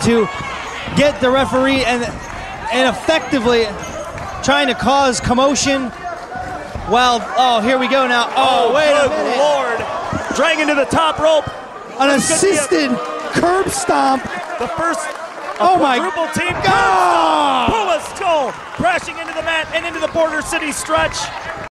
to get the referee and effectively trying to cause commotion. Well, oh, here we go now. Oh, wait a minute. Lord. Dragging to the top rope. An assisted curb stomp. The first quadruple team God! Puma Skull crashing into the mat and into the Border City stretch.